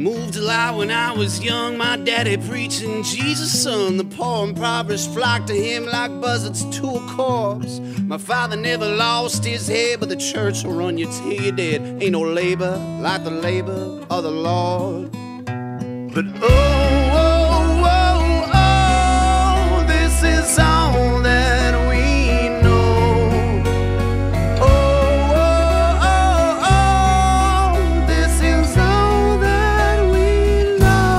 Moved to lie when I was young, my daddy preaching Jesus' son. The poor and impoverished flocked to him like buzzards to a corpse. My father never lost his head, but the church will run you till you're dead. Ain't no labor like the labor of the Lord. But this is all that we know. This is all that we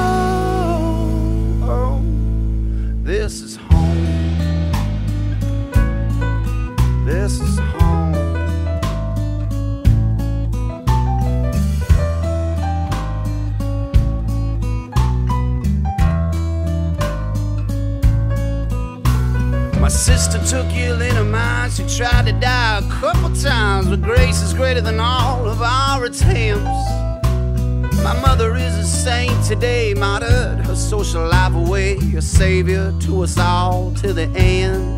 know. This is home. This is home. My sister took ill in her mind. She tried to die a couple times, but grace is greater than all of our attempts. My mother is a saint today, martyred her social life away, a savior to us all till the end.